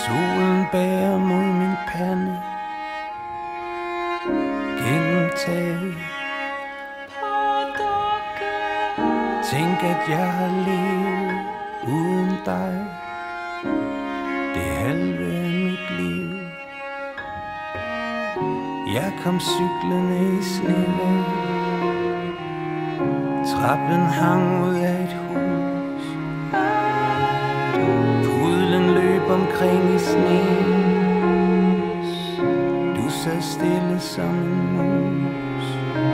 Solen bærer mod min pande gennem taget. Tænk at jeg har levet uden dig det halve af mit liv. Jeg kom cyklende i snevejr, trappen hang ud af et hus. Pudlen løb omkring i sneen, du sad stille som en mus.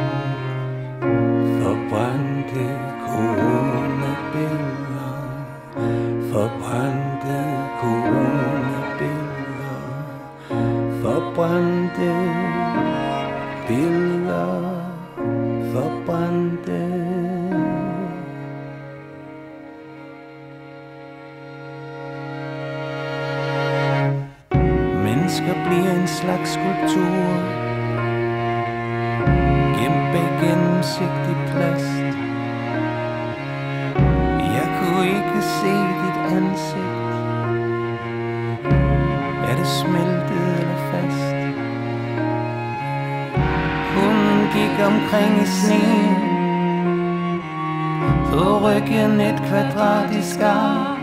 Forbrændte coronabilleder, forbrændte coronabilleder, forbrændte billeder, forbrændte. Mennesker bliver en slags skulptur, gemt bag gennemsigtig plast. Jeg kunne ikke se dit ansigt. Er det smeltet eller fast? Hunden gik omkring i sneen, på ryggen et kvadratisk ar.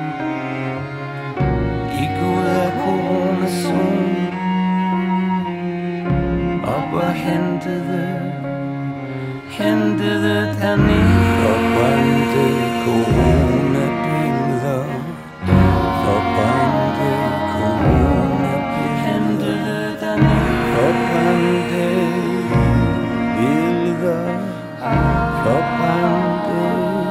Gik ud af coronazonen, op og hentede dernede. Forbrændte coronabilleder, forbrændte coronabilleder, hentede dernede. Forbrændte billeder, forbrændte.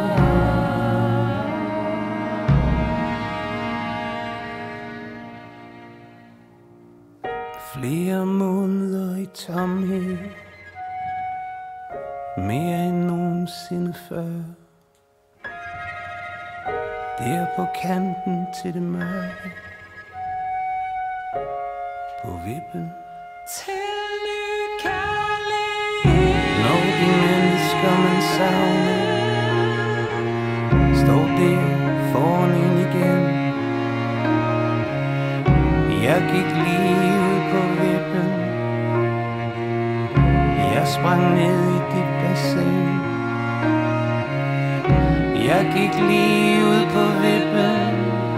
Flere måneder i tomhed, mere end nogensinde før. Der på kanten til det mørke, på vippen til ny kærlighed. Når de mennesker man savner står der foran en igen. Jeg gik lige ud på vippen, jeg sprang ned i dit bassin. Jeg gik lige ud på vippen,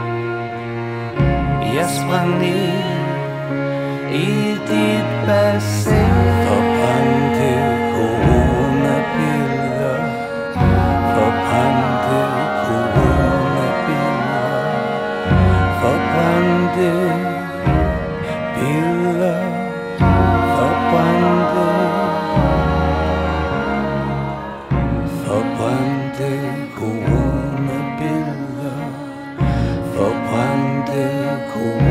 jeg sprang ned i dit bassin. Forbrændte coronabilleder, forbrændte coronabilleder, forbrændte billeder, forbrændte, forbrændte coronabilleder, forbrændte coronabilleder.